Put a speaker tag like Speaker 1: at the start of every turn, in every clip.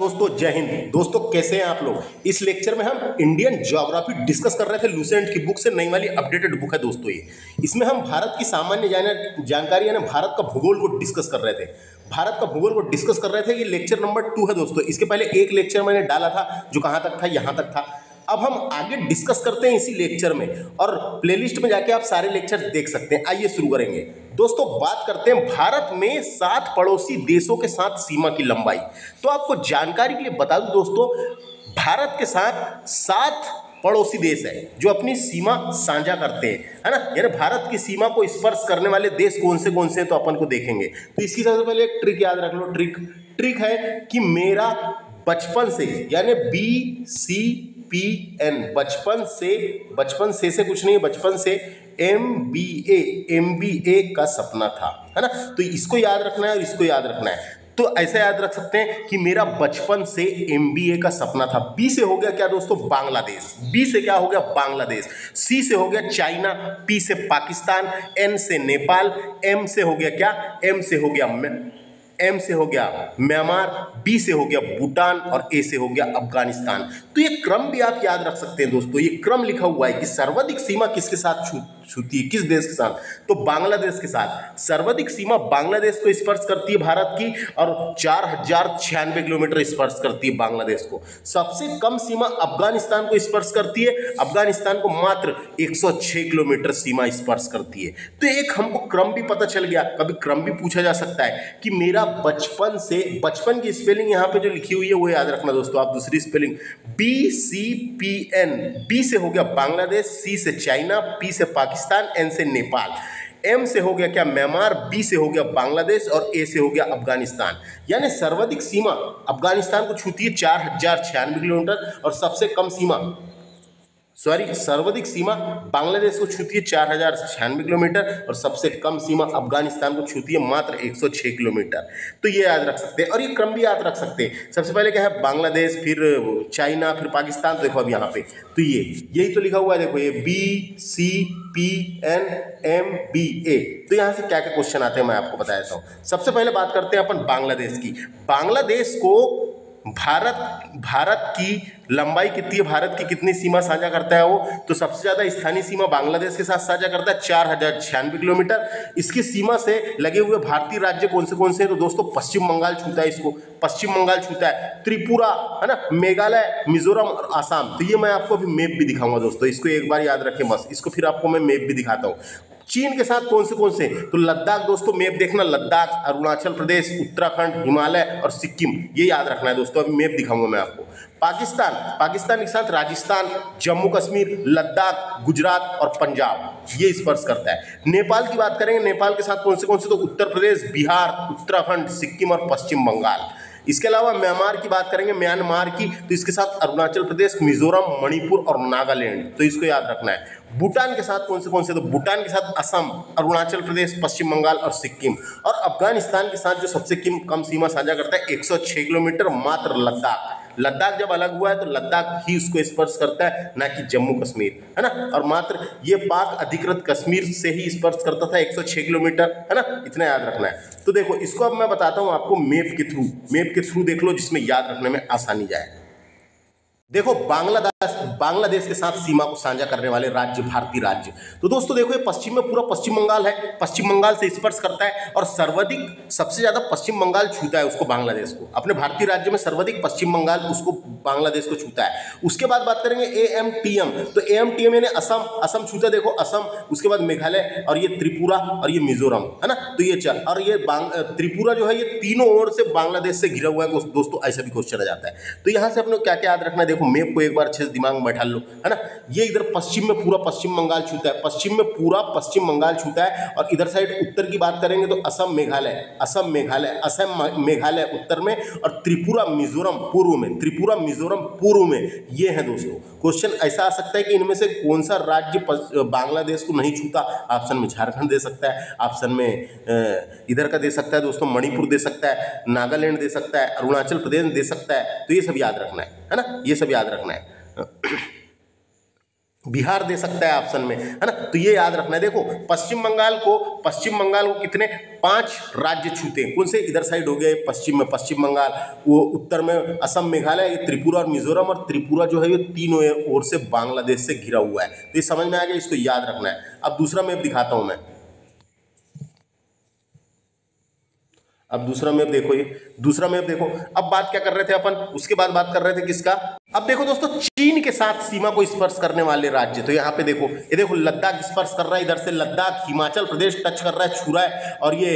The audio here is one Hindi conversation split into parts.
Speaker 1: दोस्तों, जय हिंद। दोस्तों कैसे हैं आप लोग। इस लेक्चर में हम इंडियन ज्योग्राफी डिस्कस कर रहे थे। लूसेंट की बुक से नई वाली अपडेटेड बुक है दोस्तों ये। इसमें हम भारत की सामान्य जानकारी यानी भारत का भूगोल को डिस्कस कर रहे थे। भारत का भूगोल को डिस्कस कर रहे थे। ये लेक्चर नंबर 2 है दोस्तों। इसके पहले एक लेक्चर मैंने डाला था जो कहाँ तक था, यहाँ तक था। अब हम आगे डिस्कस करते हैं इसी लेक्चर में, और प्लेलिस्ट में जाके आप सारे लेक्चर देख सकते हैं। आइए शुरू करेंगे दोस्तों। बात करते हैं भारत में 7 पड़ोसी देशों के साथ सीमा की लंबाई। तो आपको जानकारी के लिए बता दूं दोस्तों, भारत के साथ 7 पड़ोसी देश है जो अपनी सीमा साझा करते हैं, है ना। यानी भारत की सीमा को स्पर्श करने वाले देश कौन से हैं तो अपन को देखेंगे। तो इसकी सबसे पहले एक ट्रिक याद रख लो। ट्रिक है कि मेरा बचपन से, यानी BCPN, बचपन से कुछ नहीं, बचपन से MBA का सपना था, है ना। तो इसको याद रखना है और इसको याद रखना है। तो ऐसा याद रख सकते हैं कि मेरा बचपन से MBA का सपना था। B से हो गया क्या दोस्तों, बांग्लादेश। B से क्या हो गया, बांग्लादेश। C से हो गया चाइना। P से पाकिस्तान। N से नेपाल। M से हो गया क्या, M से हो गया म्यांमार। B से हो गया भूटान और A से हो गया अफगानिस्तान। तो ये क्रम भी आप याद रख सकते हैं दोस्तों। ये क्रम लिखा हुआ है कि सर्वाधिक सीमा किसके साथ छूती है, किस देश के साथ, तो बांग्लादेश के साथ। सर्वाधिक सीमा बांग्लादेश को स्पर्श करती है भारत की, और 4096 किलोमीटर स्पर्श करती है बांग्लादेश को। सबसे कम सीमा अफगानिस्तान को स्पर्श करती है। अफगानिस्तान को मात्र 106 किलोमीटर सीमा स्पर्श करती है। तो एक हमको क्रम भी पता चल गया। कभी क्रम भी पूछा जा सकता है कि मेरा बचपन से, बचपन की स्पेलिंग यहाँ पे जो लिखी हुई है वो याद रखना दोस्तों आप। दूसरी स्पेलिंग BCPN। B से हो गया बांग्लादेश। C से चाइना। P से पाकिस्तान। N से नेपाल। M से हो गया क्या, म्यांमार। B से हो गया बांग्लादेश और A से हो गया अफगानिस्तान। यानी सर्वाधिक सीमा अफगानिस्तान को छूती है 4096 किलोमीटर, और सबसे कम सीमा, सर्वाधिक सीमा बांग्लादेश को छूती है 4096 किलोमीटर, और सबसे कम सीमा अफगानिस्तान को छूती है मात्र 106 किलोमीटर। तो ये याद रख सकते हैं, और ये क्रम भी याद रख सकते हैं। सबसे पहले क्या है, बांग्लादेश, फिर चाइना, फिर पाकिस्तान। तो देखो अब यहाँ पे तो यही तो लिखा हुआ है, देखो ये BCPN MBA। तो यहाँ से क्या क्या क्वेश्चन आते हैं मैं आपको बता देता हूँ। सबसे पहले बात करते हैं अपन बांग्लादेश की। बांग्लादेश को भारत की लंबाई कितनी है, भारत की कितनी सीमा साझा करता है वो, तो सबसे ज़्यादा स्थानीय सीमा बांग्लादेश के साथ साझा करता है 4096 किलोमीटर। इसकी सीमा से लगे हुए भारतीय राज्य कौन से हैं, तो दोस्तों पश्चिम बंगाल छूता है इसको, पश्चिम बंगाल छूता है, त्रिपुरा, है ना, मेघालय, मिजोरम और आसाम। तो ये मैं आपको अभी मैप भी दिखाऊंगा दोस्तों, इसको एक बार याद रखें बस। इसको फिर आपको मैं मैप भी दिखाता हूँ। चीन के साथ कौन से, तो लद्दाख दोस्तों, मैप देखना, लद्दाख, अरुणाचल प्रदेश, उत्तराखंड, हिमालय और सिक्किम, ये याद रखना है दोस्तों। अभी मैप दिखाऊंगा मैं आपको। पाकिस्तान के साथ राजस्थान, जम्मू कश्मीर, लद्दाख, गुजरात और पंजाब, ये स्पर्श करता है। नेपाल की बात करेंगे, नेपाल के साथ कौन से, तो उत्तर प्रदेश, बिहार, उत्तराखंड, सिक्किम और पश्चिम बंगाल। इसके अलावा म्यांमार की बात करेंगे, म्यांमार की, तो इसके साथ अरुणाचल प्रदेश, मिजोरम, मणिपुर और नागालैंड, तो इसको याद रखना है। भूटान के साथ कौन से, तो भूटान के साथ असम, अरुणाचल प्रदेश, पश्चिम बंगाल और सिक्किम। और अफगानिस्तान के साथ जो सबसे कम सीमा साझा करता है 106 किलोमीटर, मात्र लद्दाख जब अलग हुआ है तो लद्दाख ही उसको स्पर्श करता है, ना कि जम्मू कश्मीर, है ना। और मात्र ये पाक अधिकृत कश्मीर से ही स्पर्श करता था 106 किलोमीटर, है ना। इतना याद रखना है। तो देखो इसको अब मैं बताता हूँ आपको मैप के थ्रू देख लो, जिसमें याद रखने में आसानी जाए। देखो बांग्लादेश के साथ सीमा को साझा करने वाले राज्य, भारतीय राज्य। तो दोस्तों देखो ये पश्चिम में पूरा पश्चिम बंगाल है, पश्चिम बंगाल से स्पर्श करता है, और सबसे ज्यादा पश्चिम बंगाल छूता है उसको, बांग्लादेश को। अपने भारतीय राज्य में सर्वाधिक पश्चिम बंगाल उसको, बांग्लादेश को छूता है। उसके बाद बात करेंगे AMTM। तो AMTM यानी असम छूता है, देखो असम, उसके बाद मेघालय और ये त्रिपुरा और ये मिजोरम, है ना। तो ये और ये त्रिपुरा जो है ये तीनों ओर से बांग्लादेश से घिरा हुआ है दोस्तों। ऐसा भी क्वेश्चन आ जाता है। तो यहाँ से अपने क्या क्या याद रखना है, देखो मैप को एक बार अच्छे से दिमाग में बैठा लो, है ना। ये इधर पश्चिम में पूरा पश्चिम बंगाल छूता है, पश्चिम में पूरा पश्चिम बंगाल छूता है। और इधर साइड उत्तर की बात करेंगे तो असम मेघालय उत्तर में, और त्रिपुरा मिजोरम पूर्व में, ये है दोस्तों। क्वेश्चन ऐसा आ सकता है कि इनमें से कौन सा राज्य बांग्लादेश को नहीं छूता। ऑप्शन में झारखंड दे सकता है, ऑप्शन में इधर का दे सकता है दोस्तों, मणिपुर दे सकता है, नागालैंड दे सकता है, अरुणाचल प्रदेश दे सकता है। तो ये सब याद रखना है ना, ये सब याद रखना है। बिहार दे सकता है ऑप्शन में, है ना। तो ये याद रखना है। देखो पश्चिम बंगाल को कितने 5 राज्य छूते हैं। कौन से? इधर साइड हो गए पश्चिम में पश्चिम बंगाल, वो उत्तर में असम मेघालय, ये त्रिपुरा और मिजोरम, और त्रिपुरा जो है ये तीनों ओर से बांग्लादेश से घिरा हुआ है। तो ये समझ में आ गया, इसको याद रखना है। अब दूसरा मैप दिखाता हूं मैं। अब दूसरा मैप देखो, ये दूसरा मैप देखो। अब बात क्या कर रहे थे अपन, उसके बाद बात कर रहे थे किसका? अब देखो दोस्तों, चीन के साथ सीमा को स्पर्श करने वाले राज्य। तो यहाँ पे देखो, ये देखो लद्दाख स्पर्श कर रहा है, इधर से लद्दाख, हिमाचल प्रदेश टच कर रहा है, छू रहा है, और ये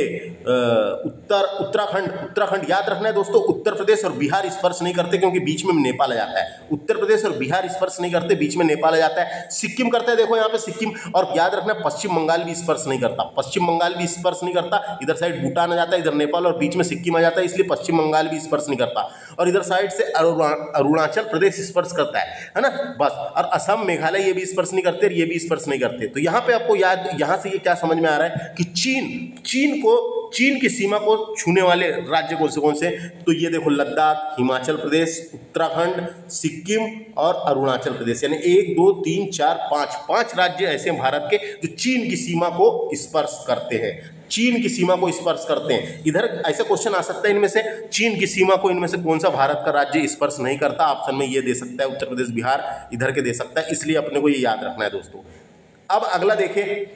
Speaker 1: उत्तराखंड याद रखना है दोस्तों। उत्तर प्रदेश और बिहार स्पर्श नहीं करते क्योंकि बीच में नेपाल आ जाता है। उत्तर प्रदेश और बिहार स्पर्श नहीं करते, बीच में नेपाल आ जाता है। सिक्किम करता है, देखो यहाँ पे सिक्किम, और याद रखना पश्चिम बंगाल भी स्पर्श नहीं करता, पश्चिम बंगाल भी स्पर्श नहीं करता। इधर साइड भूटान आ जाता है, इधर नेपाल, और बीच में सिक्किम आ जाता है, इसलिए पश्चिम बंगाल भी स्पर्श नहीं करता। और इधर साइड से अरुणाचल प्रदेश स्पर्श करता है ना, बस। और असम मेघालय ये भी स्पर्श नहीं करते, ये भी स्पर्श नहीं करते। तो यहाँ पे आपको याद, यहाँ से ये क्या समझ में आ रहा है कि चीन की सीमा को छूने वाले राज्य कौन से? तो ये देखो लद्दाख, हिमाचल प्रदेश, उत्तराखंड, सिक्किम और अरुणाचल प्रदेश, यानी 1 2 3 4 5 राज्य ऐसे हैं भारत के जो चीन की सीमा को स्पर्श करते हैं, चीन की सीमा को स्पर्श करते हैं। इधर ऐसा क्वेश्चन आ सकता है, इनमें से चीन की सीमा को इनमें से कौन सा भारत का राज्य स्पर्श नहीं करता? ऑप्शन में ये दे सकता है उत्तर प्रदेश, बिहार इधर के दे सकता है, इसलिए अपने को ये याद रखना है दोस्तों। अब अगला देखें,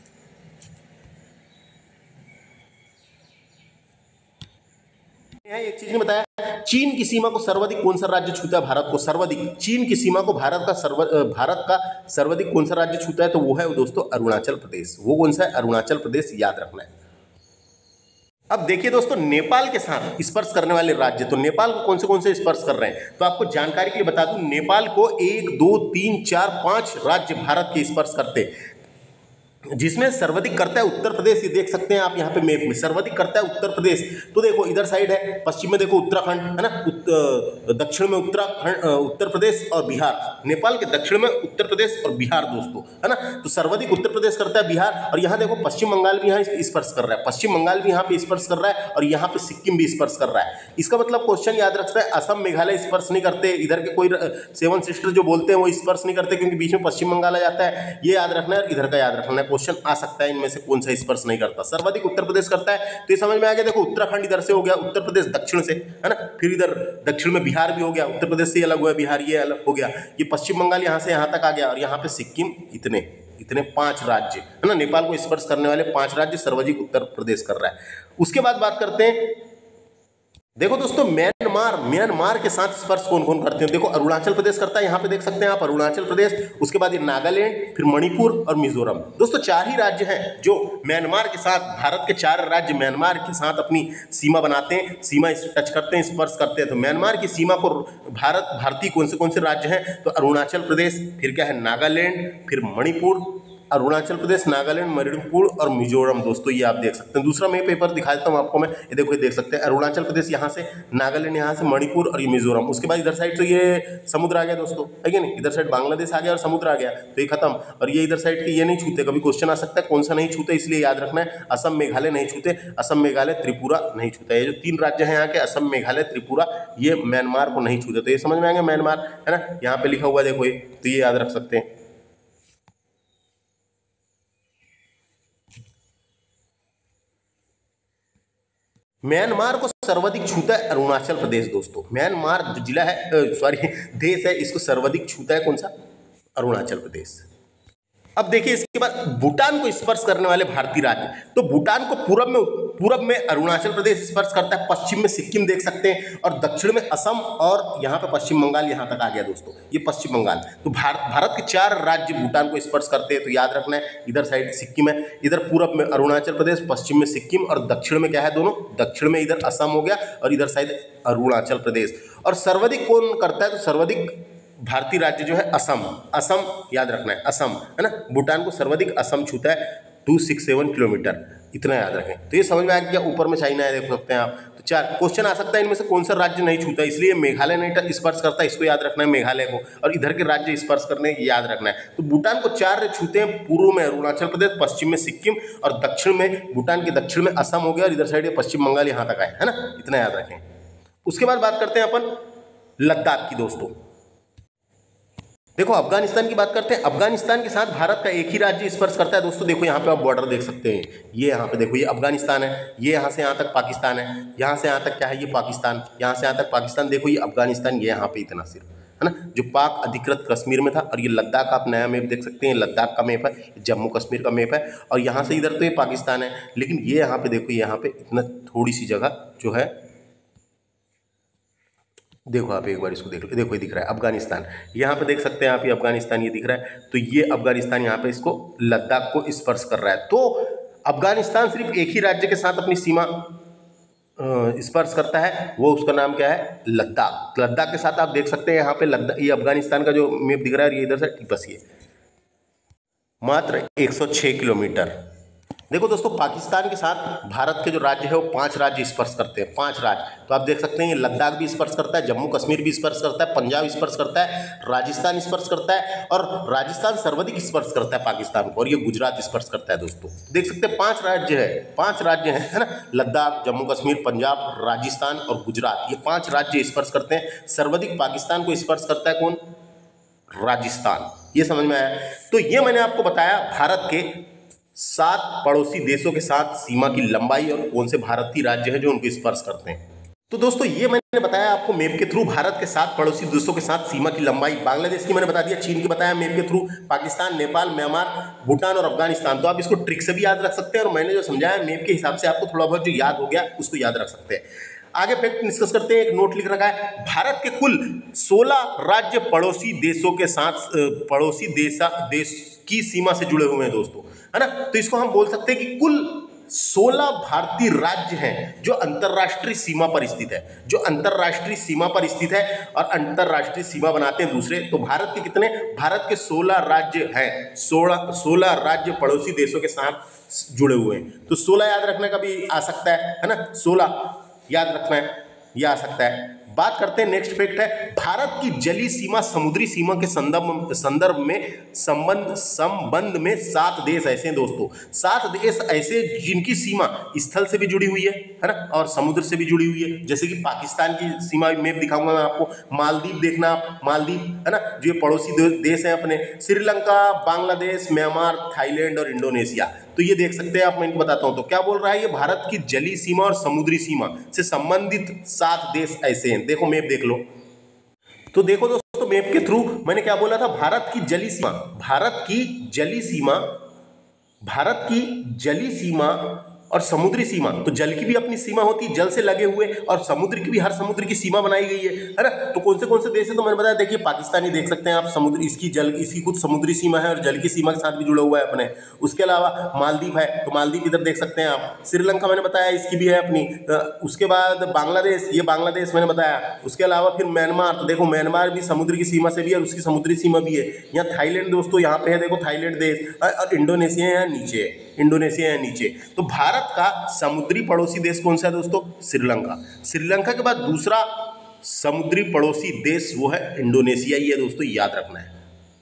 Speaker 1: एक चीज ने बताया, चीन की सीमा को सर्वाधिक कौन सा राज्य छूता है भारत को? सर्वाधिक चीन की सीमा को भारत का सर्वाधिक कौन सा राज्य छूता है? तो वो है दोस्तों अरुणाचल प्रदेश। वो कौन सा है? अरुणाचल प्रदेश, याद रखना है। अब देखिए दोस्तों, नेपाल के साथ स्पर्श करने वाले राज्य, तो नेपाल को कौन से स्पर्श कर रहे हैं? तो आपको जानकारी के लिए बता दूं, नेपाल को 1 2 3 4 5 राज्य भारत के स्पर्श करते हैं, जिसमें सर्वाधिक करता है उत्तर प्रदेश। ये देख सकते हैं आप यहाँ पे मैप में, सर्वाधिक करता है उत्तर प्रदेश। तो देखो इधर साइड है, पश्चिम में देखो उत्तराखंड है ना, दक्षिण में उत्तर प्रदेश और बिहार, नेपाल के दक्षिण में उत्तर प्रदेश और बिहार दोस्तों, है ना। तो सर्वाधिक उत्तर प्रदेश करता है बिहार, और यहाँ देखो पश्चिम बंगाल भी यहाँ स्पर्श कर रहा है, पश्चिम बंगाल भी यहाँ पे स्पर्श कर रहा है, और यहाँ पे सिक्किम भी स्पर्श कर रहा है। इसका मतलब क्वेश्चन याद रखता है, असम मेघालय स्पर्श नहीं करते, इधर के कोई 7 सिस्टर जो बोलते हैं वो स्पर्श नहीं करते क्योंकि बीच में पश्चिम बंगाल आ जाता है। ये याद रखना है, इधर का याद रखना है। क्वेश्चन आ सकता है इनमें से कौन सा स्पर्श नहीं करता? सर्वाधिक उत्तर प्रदेश करता है, तो ये समझ में आ गया। देखो उत्तराखंड इधर से हो गया, उत्तर प्रदेश दक्षिण से, है ना, फिर इधर दक्षिण में बिहार भी हो गया, उत्तर प्रदेश से अलग हुआ बिहार, ये अलग हो गया, ये पश्चिम बंगाल यहाँ से यहाँ तक आ गया, और यहाँ पे सिक्किम, इतने 5 राज्य, है ना। नेपाल को स्पर्श करने वाले 5 राज्य, सर्वाधिक उत्तर प्रदेश कर रहा है। उसके बाद बात करते हैं, देखो दोस्तों म्यांमार के साथ स्पर्श कौन करते हैं? देखो अरुणाचल प्रदेश करता है, यहाँ पे देख सकते हैं आप अरुणाचल प्रदेश, उसके बाद ये नागालैंड, फिर मणिपुर और मिजोरम। दोस्तों 4 ही राज्य हैं जो म्यांमार के साथ, भारत के 4 राज्य म्यांमार के साथ अपनी सीमा बनाते हैं, सीमा टच करते हैं, स्पर्श करते हैं। तो म्यांमार की सीमा को भारतीय कौन से राज्य हैं? तो अरुणाचल प्रदेश, फिर क्या है नागालैंड, फिर मणिपुर, अरुणाचल प्रदेश, नागालैंड, मणिपुर और मिजोरम। दोस्तों ये आप देख सकते हैं। दूसरा मैं पेपर दिखा देता हूँ आपको मैं, ये देखो, ये देख सकते हैं अरुणाचल प्रदेश यहाँ से, नागालैंड यहाँ से, मणिपुर और ये मिजोरम। उसके बाद इधर साइड तो ये समुद्र आ गया दोस्तों, है कि नहीं, इधर साइड बांग्लादेश आ गया और समुद्र आ गया, तो ये खत्म। और ये इधर साइड के ये नहीं छूते, कभी क्वेश्चन आ सकता है कौन सा नहीं छूते, इसलिए याद रखना है। असम मेघालय नहीं छूते, असम मेघालय त्रिपुरा नहीं छूता। ये जो 3 राज्य हैं यहाँ के, असम मेघालय त्रिपुरा, ये म्यांमार को नहीं छूते। तो ये समझ में आएंगे म्यांमार, है ना, यहाँ पे लिखा हुआ देखो ये, तो ये याद रख सकते हैं। म्यांमार को सर्वाधिक छूता है अरुणाचल प्रदेश दोस्तों। म्यांमार जो जिला है, देश है, इसको सर्वाधिक छूता है कौन सा? अरुणाचल प्रदेश। अब देखिए इसके बाद भूटान को स्पर्श करने वाले भारतीय राज्य, तो भूटान को पूरब में अरुणाचल प्रदेश स्पर्श करता है, पश्चिम में सिक्किम देख सकते हैं, और दक्षिण में असम, और यहाँ पे पश्चिम बंगाल यहाँ तक आ गया दोस्तों, ये पश्चिम बंगाल। तो भारत के 4 राज्य भूटान को स्पर्श करते हैं, तो याद रखना है, इधर साइड सिक्किम है, इधर पूरब में अरुणाचल प्रदेश, पश्चिम में सिक्किम, और दक्षिण में क्या है दोनों, दक्षिण में इधर असम हो गया, और इधर साइड अरुणाचल प्रदेश। और सर्वाधिक कौन करता है? तो सर्वाधिक भारतीय राज्य जो है असम याद रखना है, असम, है ना। भूटान को सर्वाधिक असम छूता है, 267 किलोमीटर, इतना याद रखें। तो ये समझ में आया क्या? ऊपर में चाइना है, देख सकते हैं आप। तो 4 क्वेश्चन आ सकता है, इनमें से कौन सा राज्य नहीं छूता, इसलिए मेघालय नहीं स्पर्श करता, इसको याद रखना है मेघालय को, और इधर के राज्य स्पर्श करने याद रखना है। तो भूटान को 4 छूते हैं, पूर्व में अरुणाचल प्रदेश, पश्चिम में सिक्किम, और दक्षिण में, भूटान के दक्षिण में असम हो गया, और इधर साइड पश्चिम बंगाल यहाँ तक आए, है ना, इतना याद रखें। उसके बाद बात करते हैं अपन लद्दाख की दोस्तों। देखो अफगानिस्तान की बात करते हैं। अफगानिस्तान के साथ भारत का एक ही राज्य स्पर्श करता है दोस्तों। देखो यहाँ पे आप बॉर्डर देख सकते हैं, ये यहाँ पे देखो ये अफगानिस्तान है, ये यहाँ से यहाँ तक पाकिस्तान है, यहाँ से यहाँ तक क्या है ये पाकिस्तान, यहाँ से यहाँ तक पाकिस्तान। देखो ये अफगानिस्तान, ये यहाँ पे इतना सिर्फ है ना, जो पाक अधिकृत कश्मीर में था। और ये लद्दाख आप नया मैप देख सकते हैं, लद्दाख का मैप है, जम्मू कश्मीर का मैप है। और यहाँ से इधर तो ये पाकिस्तान है, लेकिन ये यहाँ पे देखो यहाँ पे इतना थोड़ी सी जगह जो है, देखो आप एक बार इसको देख लो, देखो ये दिख रहा है अफगानिस्तान, यहाँ पे देख सकते हैं आप, ये अफगानिस्तान ये दिख रहा है। तो ये अफगानिस्तान यहाँ पे इसको लद्दाख को स्पर्श कर रहा है। तो अफगानिस्तान सिर्फ एक ही राज्य के साथ अपनी सीमा स्पर्श करता है, वो उसका नाम क्या है, लद्दाख। लद्दाख के साथ आप देख सकते हैं यहाँ पे लद्दाख, ये अफगानिस्तान का जो मैप दिख रहा है, ये इधर से बस ये मात्र 106 किलोमीटर। देखो दोस्तों पाकिस्तान के साथ भारत के जो राज्य है वो 5 राज्य स्पर्श करते हैं, 5 राज्य। तो आप देख सकते हैं ये लद्दाख भी स्पर्श करता है, जम्मू कश्मीर भी स्पर्श करता है, पंजाब स्पर्श करता है, राजस्थान स्पर्श करता है, और राजस्थान सर्वाधिक स्पर्श करता है पाकिस्तान को, और ये गुजरात स्पर्श करता है दोस्तों। देख सकते हैं 5 राज्य है, 5 राज्य हैं, है ना, लद्दाख, जम्मू कश्मीर, पंजाब, राजस्थान और गुजरात, ये 5 राज्य स्पर्श करते हैं। सर्वाधिक पाकिस्तान को स्पर्श करता है कौन, राजस्थान। ये समझ में आया। तो ये मैंने आपको बताया भारत के 7 पड़ोसी देशों के साथ सीमा की लंबाई और कौन से भारतीय राज्य हैं जो उनको स्पर्श करते हैं। तो दोस्तों ये मैंने बताया आपको मैप के थ्रू भारत के 7 पड़ोसी देशों के साथ सीमा की लंबाई। बांग्लादेश की मैंने बता दिया, चीन की बताया मैप के थ्रू, पाकिस्तान, नेपाल, म्यांमार, भूटान और अफगानिस्तान। तो आप इसको ट्रिक से भी याद रख सकते हैं, और मैंने जो समझाया मैप के हिसाब से आपको थोड़ा बहुत जो याद हो गया उसको याद रख सकते हैं। आगे फैक्ट डिस्कस करते हैं। एक नोट लिख रखा है, भारत के कुल 16 राज्य पड़ोसी देशों के साथ पड़ोसी देश की सीमा से जुड़े हुए हैं दोस्तों, है ना। तो इसको हम बोल सकते हैं कि कुल 16 भारतीय राज्य हैं जो अंतर्राष्ट्रीय सीमा पर स्थित है, जो अंतर्राष्ट्रीय सीमा पर स्थित है और अंतर्राष्ट्रीय सीमा बनाते हैं दूसरे। तो भारत के कितने, भारत के 16 राज्य हैं, 16 राज्य पड़ोसी देशों के साथ जुड़े हुए हैं। तो 16 याद रखने का भी आ सकता है ना, 16 याद रखना है, ये आ सकता है। बात करते हैं, नेक्स्ट फैक्ट है, भारत की जलीय सीमा समुद्री सीमा के संदर्भ में संबंध में 7 देश ऐसे हैं दोस्तों, 7 देश ऐसे जिनकी सीमा स्थल से भी जुड़ी हुई है ना, और समुद्र से भी जुड़ी हुई है। जैसे कि पाकिस्तान की सीमा मैप दिखाऊंगा मैं आपको, मालदीव देखना आप, मालदीव है ना, जो ये पड़ोसी देश हैं अपने, श्रीलंका, बांग्लादेश, म्यांमार, थाईलैंड और इंडोनेशिया। तो ये देख सकते हैं आप, मैं इनको बताता हूं। तो क्या बोल रहा है, ये भारत की जलीय सीमा और समुद्री सीमा से संबंधित 7 देश ऐसे हैं। देखो मैप देख लो। तो देखो दोस्तों मैप के थ्रू मैंने क्या बोला था, भारत की जलीय सीमा, भारत की जलीय सीमा, भारत की जलीय सीमा और समुद्री सीमा। तो जल की भी अपनी सीमा होती है, जल से लगे हुए, और समुद्र की भी, हर समुद्र की सीमा बनाई गई है ना। तो कौन से देश है, तो मैंने बताया, देखिए पाकिस्तान ही देख सकते हैं आप, समुद्र, इसकी जल, इसकी खुद समुद्री सीमा है और जल की सीमा के साथ भी जुड़ा हुआ है अपने। उसके अलावा मालदीव है, तो मालदीव इधर देख सकते हैं आप। श्रीलंका मैंने बताया इसकी भी है अपनी। उसके बाद बांग्लादेश, ये बांग्लादेश मैंने बताया। उसके अलावा फिर म्यांमार, तो देखो म्यांमार भी समुद्र की सीमा से भी है और उसकी समुद्री सीमा भी है। यहाँ थाईलैंड दोस्तों यहाँ पे है, देखो थाईलैंड देश, और इंडोनेशिया यहाँ नीचे है, इंडोनेशिया यहाँ नीचे। तो भारत का समुद्री पड़ोसी देश कौन सा है दोस्तों, श्रीलंका। श्रीलंका के बाद दूसरा समुद्री पड़ोसी देश वो है इंडोनेशिया ही है दोस्तों, याद रखना है।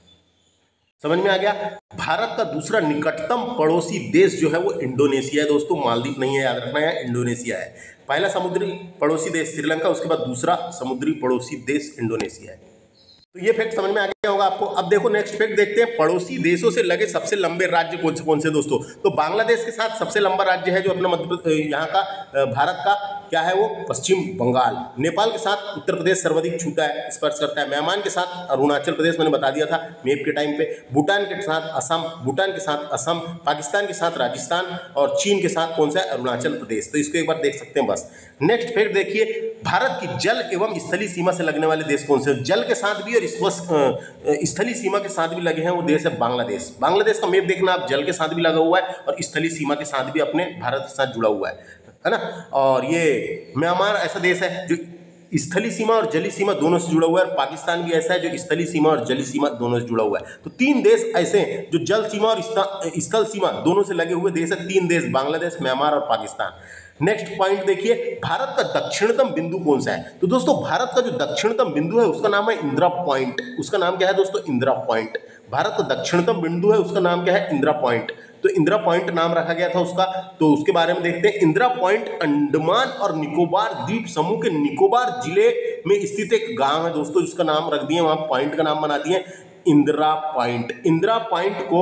Speaker 1: समझ में आ गया। भारत का दूसरा निकटतम पड़ोसी देश जो है वो इंडोनेशिया है दोस्तों, मालदीव नहीं है, याद रखना है, इंडोनेशिया है। पहला समुद्री पड़ोसी देश श्रीलंका, उसके बाद दूसरा समुद्री पड़ोसी देश इंडोनेशिया है। तो ये फैक्ट समझ में आ गया होगा आपको। अब देखो नेक्स्ट फैक्ट देखते हैं, पड़ोसी देशों से लगे सबसे लंबे राज्य कौन से दोस्तों। तो बांग्लादेश के साथ सबसे लंबा राज्य है जो अपना यहाँ का भारत का क्या है वो, पश्चिम बंगाल। नेपाल के साथ उत्तर प्रदेश सर्वाधिक छूता है, स्पर्श करता है। म्यांमार के साथ अरुणाचल प्रदेश, मैंने बता दिया था मैप के टाइम पे। भूटान के साथ असम, भूटान के साथ असम, पाकिस्तान के साथ राजस्थान, और चीन के साथ कौन सा है, अरुणाचल प्रदेश। तो इसको एक बार देख सकते हैं बस। नेक्स्ट फैक्ट देखिए, भारत की जल एवं स्थलीय सीमा से लगने वाले देश कौन से, जल के साथ भी और स्थलीय सीमा के साथ भी लगे हैं, वो देश है बांग्लादेश। बांग्लादेश का मैप देखना आप, जल के साथ भी लगा हुआ है और स्थलीय सीमा के साथ भी अपने भारत के साथ जुड़ा हुआ है ना। और ये म्यांमार ऐसा देश है जो स्थलीय सीमा और जलीय सीमा दोनों से जुड़ा हुआ है, और पाकिस्तान भी ऐसा है जो स्थलीय सीमा और जलीय सीमा दोनों से जुड़ा हुआ है। तो 3 देश ऐसे हैं जो जल सीमा और स्थल सीमा दोनों से लगे हुए देश है, 3 देश, बांग्लादेश, म्यांमार और पाकिस्तान। नेक्स्ट पॉइंट देखिए, भारत का दक्षिणतम बिंदु कौन सा है। तो दोस्तों भारत का जो दक्षिणतम बिंदु है उसका नाम है इंदिरा पॉइंट। उसका नाम क्या है दोस्तों, इंदिरा पॉइंट। भारत का दक्षिणतम बिंदु है उसका नाम क्या है, इंदिरा पॉइंट। तो इंदिरा पॉइंट नाम रखा गया था उसका। तो उसके बारे में देखते हैं। इंदिरा पॉइंट अंडमान और निकोबार द्वीप समूह के निकोबार जिले में स्थित एक गांव है दोस्तों, जिसका नाम रख दिए, वहां पॉइंट का नाम बना दिए इंदिरा पॉइंट। इंदिरा पॉइंट को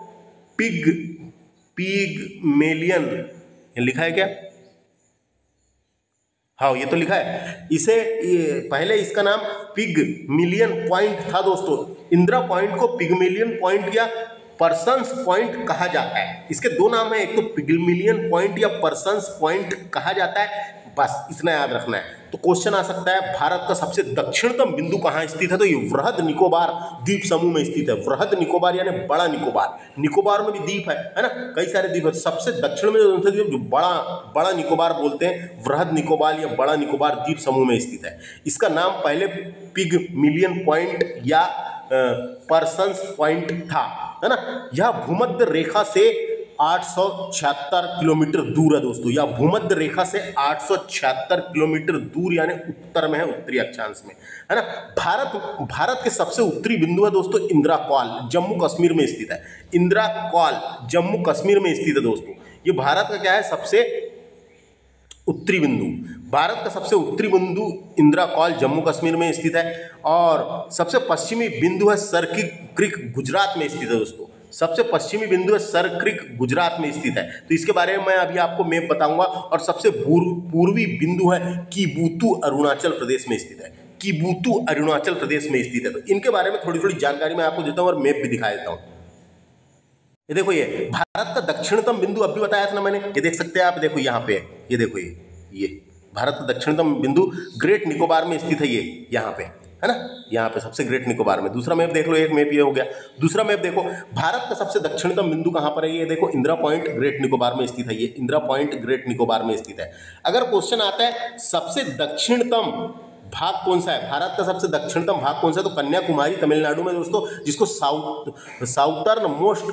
Speaker 1: पिगमेलियन लिखा है क्या? हाँ, ये तो लिखा है। पहले इसका नाम पिगमिलियन पॉइंट था दोस्तों। इंदिरा पॉइंट को पिगमिलियन पॉइंट या पर्सन्स पॉइंट कहा जाता है। इसके दो नाम है, एक तो पिगमिलियन पॉइंट या पर्सन्स पॉइंट कहा जाता है, बस इतना याद रखना है। तो क्वेश्चन आ सकता है भारत का सबसे दक्षिणतम बिंदु कहाँ स्थित है? तो ये वृहद निकोबार द्वीप समूह में स्थित है। वृहद निकोबार यानी बड़ा निकोबार। निकोबार में भी द्वीप है ना, कई सारे द्वीप है। सबसे दक्षिण में जो बड़ा निकोबार बोलते हैं, वृहद निकोबार या बड़ा निकोबार द्वीप समूह में स्थित है। इसका नाम पहले पिगमिलियन पॉइंट या पर्सन्स पॉइंट था, है ना। यह भूमध्य रेखा से 876 किलोमीटर दूर है दोस्तों। या भूमध्य रेखा से 876 किलोमीटर दूर यानी उत्तर में है, उत्तरी अक्षांश में, है ना। भारत के सबसे उत्तरी बिंदु है दोस्तों इंदिरा कॉल, जम्मू कश्मीर में स्थित है। इंदिरा कॉल जम्मू कश्मीर में स्थित है दोस्तों। ये भारत का क्या है? सबसे उत्तरी बिंदु। भारत का सबसे उत्तरी बिंदु इंदिरा कॉल जम्मू कश्मीर में स्थित है। और सबसे पश्चिमी बिंदु है सर क्रीक, गुजरात में स्थित है दोस्तों। सबसे पश्चिमी बिंदु है सर क्रीक, गुजरात में स्थित है। तो इसके बारे में मैं अभी आपको मैप बताऊंगा। और सबसे पूर्वी बिंदु है कीबुतु, अरुणाचल प्रदेश में स्थित है। कीबुतु अरुणाचल प्रदेश में स्थित है। तो इनके बारे में थोड़ी थोड़ी जानकारी मैं आपको देता हूं और मैप भी दिखा देता हूं। ये देखो, ये भारत का दक्षिणतम बिंदु अभी बताया था ना मैंने, ये देख सकते हैं आप। देखो यहाँ पे, ये देखो, ये भारत का दक्षिणतम बिंदु ग्रेट निकोबार में स्थित है। ये यहाँ पे है ना, यहाँ पे सबसे ग्रेट निकोबार में। दूसरा मैप देख लो, एक मैप ये हो गया। दूसरा मैप देखो, भारत का सबसे दक्षिणतम बिंदु कहाँ पर है? ये देखो, इंदिरा पॉइंट ग्रेट निकोबार में स्थित है। ये इंदिरा पॉइंट ग्रेट निकोबार में स्थित है। अगर क्वेश्चन आता है सबसे दक्षिणतम भाग कौन सा है, भारत का सबसे दक्षिणतम भाग कौन सा है, तो कन्याकुमारी तमिलनाडु में दोस्तों, जिसको साउथर्न मोस्ट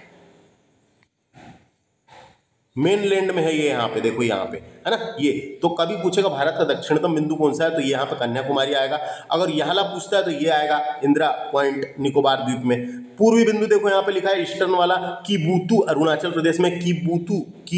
Speaker 1: मेनलैंड में है। ये यहाँ पे देखो, यहाँ पे है ना। ये तो कभी पूछेगा भारत का दक्षिणतम बिंदु कौन सा है, तो यहाँ पे कन्याकुमारी आएगा। अगर यहाँ ला पूछता है तो ये आएगा इंदिरा पॉइंट निकोबार द्वीप में। पूर्वी बिंदु देखो यहाँ पे लिखा है ईस्टर्न वाला, कीबुतु अरुणाचल प्रदेश में। कीबुतु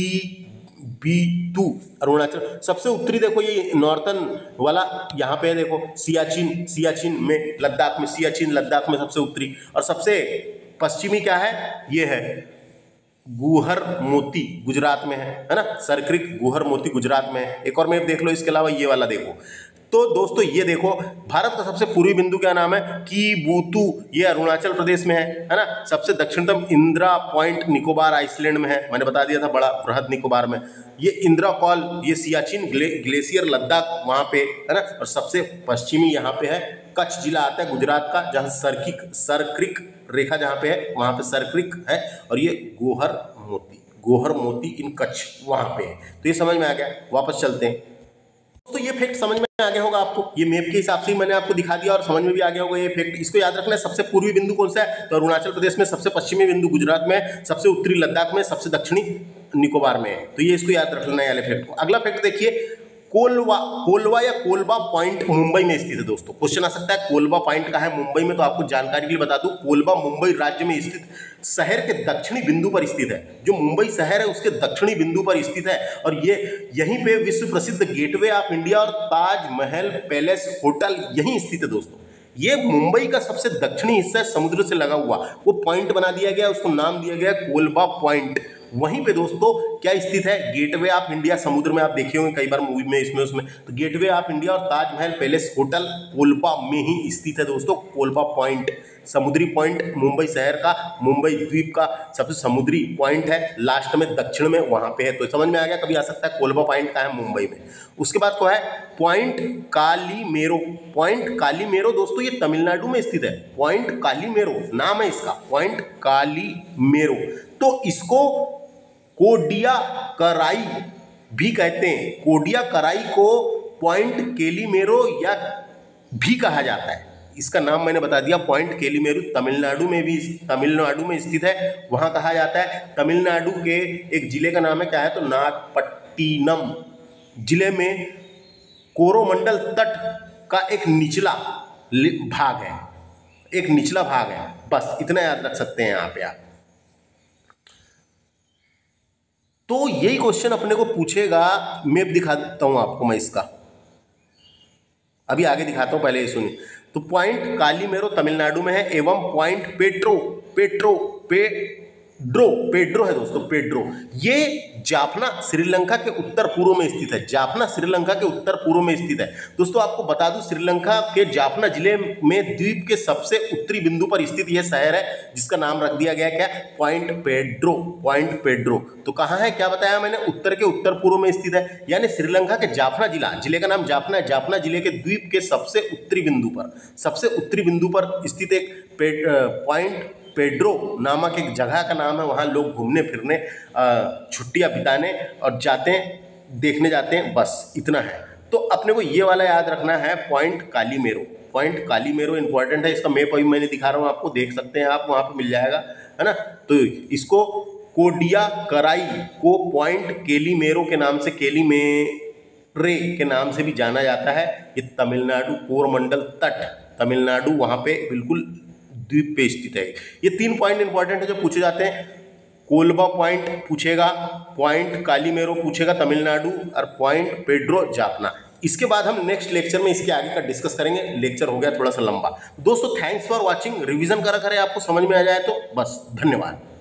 Speaker 1: अरुणाचल। सबसे उत्तरी देखो ये नॉर्थन वाला यहाँ पे है, देखो सियाचिन में लद्दाख में, सियाचिन लद्दाख में सबसे उत्तरी। और सबसे पश्चिमी क्या है? ये है गुहर मोती, गुजरात में है ना। सरक्रिक गुहर मोती गुजरात में है। एक और मैप देख लो इसके अलावा, ये वाला देखो। तो दोस्तों ये देखो, भारत का सबसे पूर्वी बिंदु क्या नाम है? कीबुतु, ये अरुणाचल प्रदेश में है ना। सबसे दक्षिणतम इंदिरा पॉइंट निकोबार आइसलैंड में है, मैंने बता दिया था, बड़ा बृहद निकोबार में। ये इंदिरा कॉल, ये सियाचिन ग्लेशियर लद्दाख वहाँ पे है ना। और सबसे पश्चिमी यहाँ पे है कच्छ जिला आता है गुजरात का, जहाँ सरक्रिक रेखा जहाँ पे है वहाँ पे सरक्रिक है। और ये गोहर मोती इन कच्छ वहाँ पे है। तो ये समझ में आ गया। वापस चलते हैं दोस्तों। ये फैक्ट समझ में आ गया होगा आपको, ये मैप के हिसाब से ही मैंने आपको दिखा दिया और समझ में भी आ गया होगा ये फैक्ट। इसको याद रखना है। सबसे पूर्वी बिंदु कौन सा है? तो अरुणाचल प्रदेश में। सबसे पश्चिमी बिंदु गुजरात में, सबसे उत्तरी लद्दाख में, सबसे दक्षिणी निकोबार में है। तो ये इसको याद रखना है वाले फैक्ट को। अगला फैक्ट देखिए, कोलवा या कोलबा पॉइंट मुंबई में स्थित है दोस्तों। क्वेश्चन आ सकता है कोलबा पॉइंट कहाँ है? मुंबई में। तो आपको जानकारी के लिए बता दूं, कोलबा मुंबई राज्य में स्थित शहर के दक्षिणी बिंदु पर स्थित है। जो मुंबई शहर है उसके दक्षिणी बिंदु पर स्थित है। और ये यहीं पे विश्व प्रसिद्ध गेटवे ऑफ इंडिया और ताजमहल पैलेस होटल यहीं स्थित है दोस्तों। ये मुंबई का सबसे दक्षिणी हिस्सा समुद्र से लगा हुआ, वो पॉइंट बना दिया गया, उसको नाम दिया गया कोलबा पॉइंट। वहीं पे दोस्तों क्या स्थित है? Gateway of India. समुद्र में आप देखे होंगे कई बार मूवी में, इसमें उसमें। तो गेटवे ऑफ इंडिया और ताजमहल पैलेस होटल कोलबा में ही स्थित है दोस्तों। कोलबा पॉइंट समुद्री पॉइंट, मुंबई शहर का, मुंबई द्वीप का सबसे समुद्री पॉइंट है, लास्ट में दक्षिण में वहां पे है। तो समझ में आ गया। कभी आ सकता है कोलबा पॉइंट कहाँ है? मुंबई में। उसके बाद क्या है? पॉइंट कालीमेरो। पॉइंट कालीमेरो दोस्तों ये तमिलनाडु में स्थित है। पॉइंट कालीमेरो नाम है इसका, पॉइंट कालीमेरो। तो इसको कोडियाकराई भी कहते हैं। कोडियाकराई को पॉइंट केलीमेरो या भी कहा जाता है। इसका नाम मैंने बता दिया, पॉइंट केलीमेरो तमिलनाडु में स्थित है, वहां कहा जाता है। तमिलनाडु के एक जिले का नाम है, क्या है? तो नागपट्टिनम जिले में कोरोमंडल तट का एक निचला भाग है, एक निचला भाग है। बस इतना याद रख सकते हैं यहाँ पे आप। तो यही क्वेश्चन अपने को पूछेगा। मैप दिखा देता हूं आपको मैं इसका। अभी आगे दिखाता हूँ, पहले ये सुनिए। तो पॉइंट कालीमेरो तमिलनाडु में है, एवं पॉइंट पेड्रो है दोस्तों, पेड्रो, ये जाफना श्रीलंका के उत्तर पूर्व में स्थित है। जाफना श्रीलंका के उत्तर पूर्व में स्थित है। दोस्तों आपको बता दूं, श्रीलंका के जाफना जिले में द्वीप के सबसे उत्तरी बिंदु पर स्थित यह शहर है, जिसका नाम रख दिया गया क्या, पॉइंट पेड्रो। पॉइंट पेड्रो तो कहाँ है, क्या बताया मैंने, उत्तर के उत्तर पूर्व में स्थित है। यानी श्रीलंका के जाफना जिले का नाम जाफना है। जाफना जिले के द्वीप के सबसे उत्तरी बिंदु पर स्थित एक पॉइंट पेड्रो नामक एक जगह का नाम है। वहाँ लोग घूमने फिरने, छुट्टियाँ बिताने और देखने जाते हैं, बस इतना है। तो अपने को ये वाला याद रखना है, point Calimere. Point Calimere important है। इसका मैप अभी मैंने दिखा रहा हूँ आपको, देख सकते हैं आप, वहाँ पे मिल जाएगा, है ना। तो इसको कोडियाकराई को पॉइंट केलीमेरो के नाम से, केलीमेरे के नाम से भी जाना जाता है। ये तमिलनाडु कोरमंडल तट, तमिलनाडु वहाँ पे बिल्कुल द्वीप पे स्थित है। ये 3 पॉइंट इंपॉर्टेंट है जो पूछे जाते हैं। कोलबा पॉइंट पूछेगा, पॉइंट कालीमेरो पूछेगा तमिलनाडु, और पॉइंट पेड्रो जाफना। इसके बाद हम नेक्स्ट लेक्चर में इसके आगे का डिस्कस करेंगे। लेक्चर हो गया थोड़ा सा लंबा। दोस्तों थैंक्स फॉर वॉचिंग। रिवीजन करा करें, आपको समझ में आ जाए तो बस। धन्यवाद।